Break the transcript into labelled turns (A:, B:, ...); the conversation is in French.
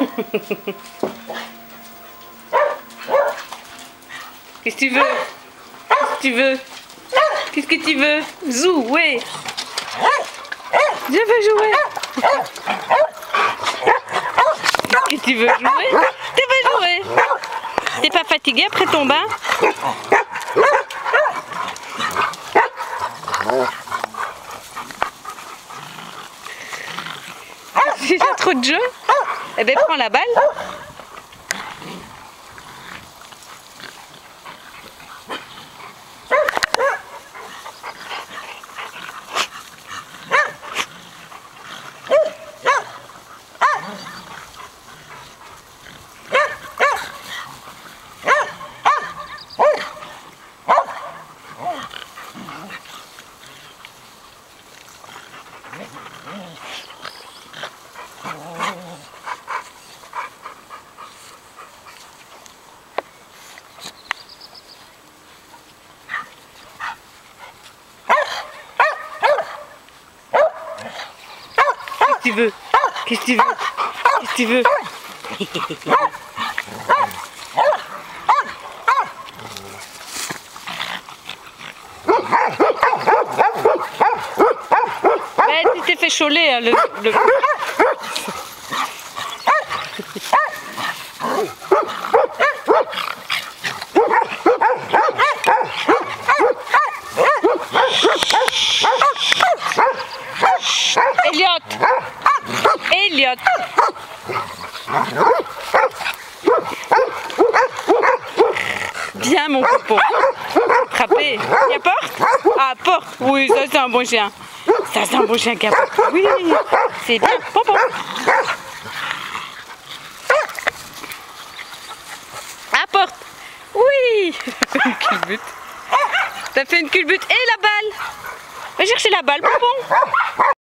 A: Qu'est-ce que tu veux? Qu'est-ce que tu veux? Qu'est-ce que tu veux? Jouer. Je veux jouer. Qu'est-ce que tu veux jouer? Tu veux jouer? T'es pas fatigué après ton bain? C'est déjà trop de jeu? Eh ben prends la balle. Qu'est-ce que tu veux? Qu'est-ce que tu veux? Qu'est-ce que tu veux? Ouais, tu t'es fait choler, hein, le... Elliot! Elliot! Bien mon copain. Attrapé. Il y a porte? Ah, porte. Oui, ça c'est un bon chien. Ça c'est un bon chien qui a porte. Oui, c'est bien. Pompon. Ah, porte. Oui. Une culbute. T'as fait une culbute et la balle. Va chercher la balle, Pompon.